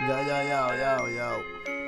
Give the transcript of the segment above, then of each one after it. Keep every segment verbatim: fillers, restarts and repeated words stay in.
Yo, yo, yo, yo, yo.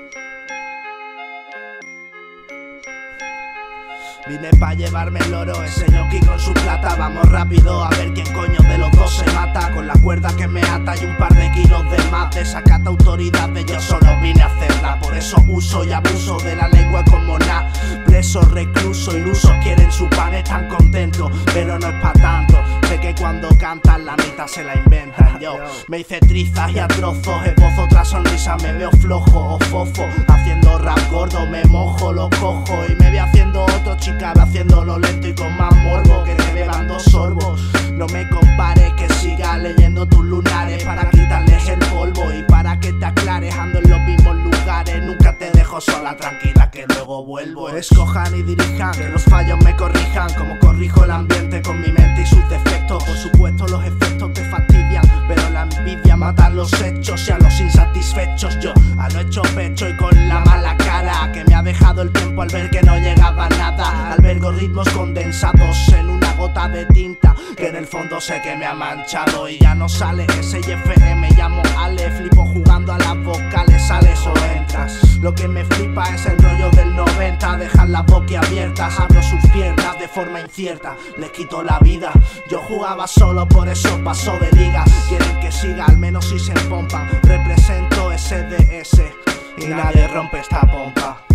Vine pa' llevarme el oro, ese ñoqui con su plata. Vamos rápido a ver quién coño de los dos se mata. Con la cuerda que me ata y un par de kilos de más. Desacata autoridades, yo solo vine a hacerla. Por eso uso y abuso de la lengua como nada. Presos, reclusos, ilusos quieren su pan, están contentos, pero no es pa' tanto. Sé que cuando cantan la mitad se la inventan. Yo me hice trizas y a trozos, esbozo otra sonrisa, me veo flojo o fofo. Haciendo rap gordo me mojo, lo cojo y me voy haciendo otro chicara, haciéndolo lento y con más morbo. Que te beban dos sorbos, no me compares, que siga leyendo tus lunares para quitarles el polvo y para que te aclares. Ando en los mismos lugares, nunca te dejo sola, tranquila que luego vuelvo. Escojan y dirijan, que los fallos me corrijan, como corrijo el ambiente con mi mente y sus defectos. Por supuesto los efectos te fastidian, pero la envidia mata los hechos y a los insatisfechos. Yo a lo hecho pecho y con la mala cara que me ha dejado el tiempo al ver que no llegaba nada. Albergo ritmos condensados en una gota de tinta que en el fondo sé que me ha manchado y ya no sale. S y F M, llamo Ale, flipo jugando a las vocales, sales o entras. Lo que me flipa es el rollo del noventa, dejan las boquiabiertas, abro sus piernas de forma incierta, les quito la vida. Yo jugaba solo, por eso paso de liga. Quieren que siga, al menos si se empompan. Represento S D S y nadie rompe esta pompa.